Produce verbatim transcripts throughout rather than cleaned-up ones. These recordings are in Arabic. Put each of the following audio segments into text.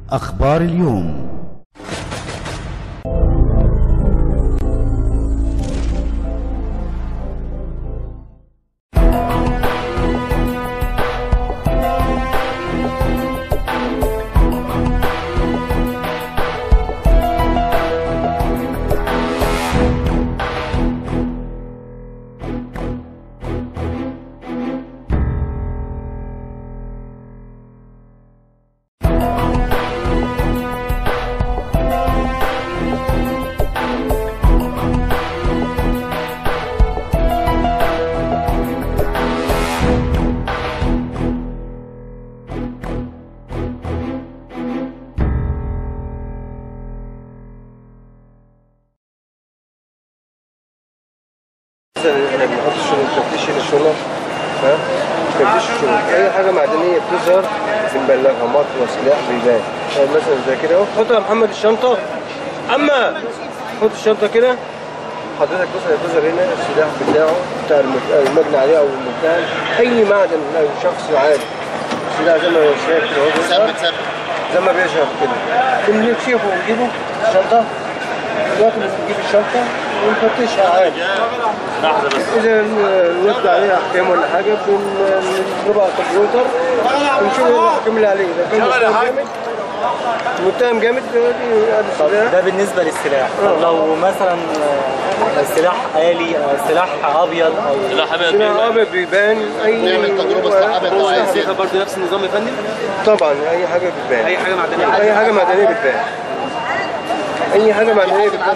أخبار اليوم. احنا بنحط تفتيش الشنط، ها؟ تفتيش الشنط، اي حاجه معدنيه بتظهر بنبلغها، مطوه، سلاح، بيبان. مثلا زي كده اهو، حط يا محمد الشنطه، اما حط الشنطه كده، حضرتك مثلا بتظهر هنا السلاح بتاعه بتاع المجني عليه او المتهم، اي معدن لو شخص عادي السلاح زي ما شايف كده اهو بيظهر، زي ما بيظهر كده بنكشفه ونجيبه الشنطه، دلوقتي بنجيب الشنطه ونفتشها عادي. لحظة بس. إذا نرد عليها أحكام ولا حاجة بنضربها على الكمبيوتر ونشوف الأحكام اللي عليه، إذا كان متهم جامد متهم جامد دي ده بالنسبة للسلاح. طب لو مثلا سلاح آلي أو سلاح أبيض أو سلاح أبيض سلاح أبيض بيبان. أي نعمل تجربة سلاح أبيض لو عايزين. برضه نفس النظام يا فندم؟ طبعا أي حاجة بتبان. أي حاجة معدنية. أي حاجة معدنية بتبان. أي حاجة معدنية بتبان.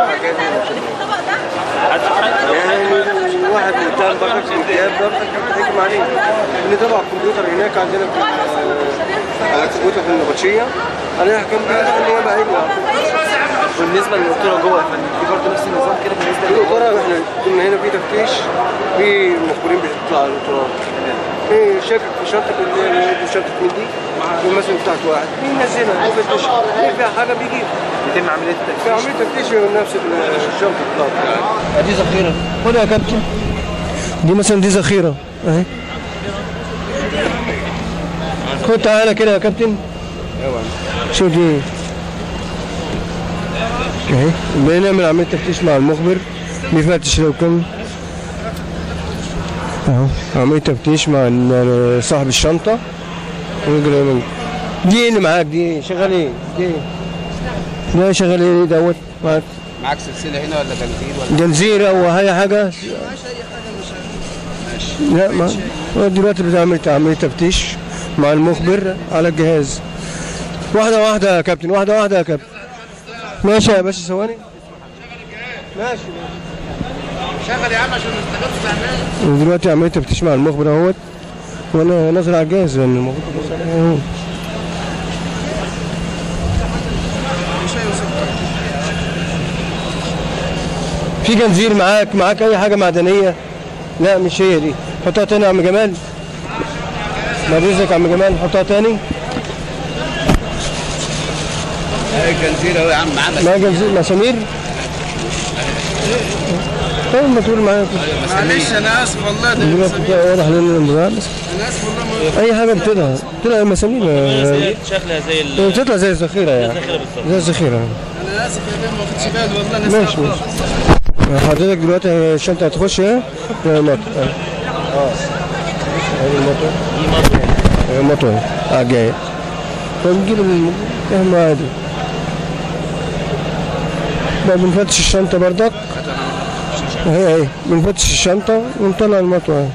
يعني واحد متهم برضك في امتياز برضك بتحكم عليه. بنضرب على الكمبيوتر هناك عندنا في على الكمبيوتر في النبطشية عليها أحكام كده اللي هي بقى بالنسبة للقطورة جوه يا فندم في برضه نفس النظام كده بالنسبة للقطورة. احنا كنا هنا في تفتيش، في مخبرين بيطلعوا على القطورات. في شاكك في شنطة شنطة من دي مثلا بتاعت واحد بينزلها يفتشها، فيها حاجة بيجيبها. بيتم عملية التفتيش. في عملية تفتيش نفس الشنطة بتاعتها. دي ذخيرة، خدها يا كابتن. دي مثلا دي ذخيرة اهي. خد تعالى كده يا كابتن. شوف دي اهي. بنعمل عملية تفتيش مع المخبر، بيفتش لو كان اهو عملية تفتيش مع صاحب الشنطة. دي اللي معاك دي شغال ايه؟ دي ده شغال ايه دوت معاك؟ معاك سلسلة هنا ولا جنزير ولا جنزير او اي حاجة؟ ماشي. لا ما دلوقتي بتعمل عملية تفتيش مع المخبر على الجهاز. واحدة واحدة يا كابتن، واحدة واحدة يا كابتن. ماشي يا باشا ثواني. ماشي شغل يا عم عشان ما تستخدمش. دلوقتي عملية تفتيش مع المخبر اهوت، وانا نازل على الجهاز لان المفروض اهو. في جنزير معاك؟ معاك اي حاجه معدنيه؟ لا مش هي دي. حطها تاني يا عم جمال. بعد اذنك يا عم جمال حطها تاني. اهي جنزير اهو يا عم. معاك جنزير مسامير؟ طيب ما تقول معايا. معلش انا اسف والله. ده دلوقتي واضح لنا الانبهار. انا اسف والله. اي حاجه بتطلع بتطلع مسامير شكلها زي ال بتطلع زي الذخيره يعني. زي الذخيره. انا اسف يا بيه ما خدتش بالي والله. انا ماشي ماشي. حضرتك دلوقتي الشنطه هتخش اهي. المطر اه ادي المطر. دي مطر. المطر اه جاي. فبنجيب المهم عادي. بقى بنفتش الشنطه بردك اهي اهي. بنفتش الشنطه ونطلع المطر اهي.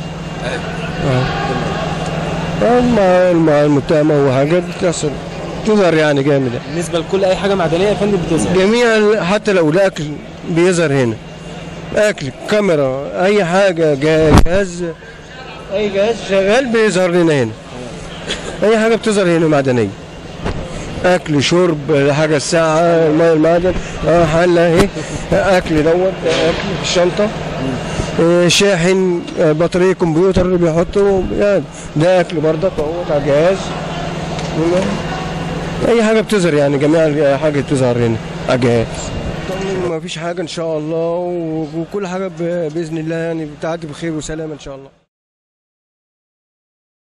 اه مع مع المتهم او حاجه بتحصل تظهر يعني جامد. بالنسبة لكل أي حاجة معدنية يا فندم بتظهر. جميع حتى لو الاكل بيظهر هنا. اكل، كاميرا، اي حاجه، جهاز، اي جهاز شغال بيظهر لنا هنا. اي حاجه بتظهر هنا معدنيه. اكل، شرب، حاجه الساعه، الماء، المعدن، اه حله اهي. اكل دوت اكل في الشنطه. آه شاحن، آه بطاريه كمبيوتر اللي بيحطه يعني. ده اكل برضك اهوت على الجهاز. اي حاجه بتظهر يعني جميع حاجه بتظهر هنا على الجهاز. ما فيش حاجه ان شاء الله، وكل حاجه باذن الله يعني بتعدي بخير وسلام ان شاء الله.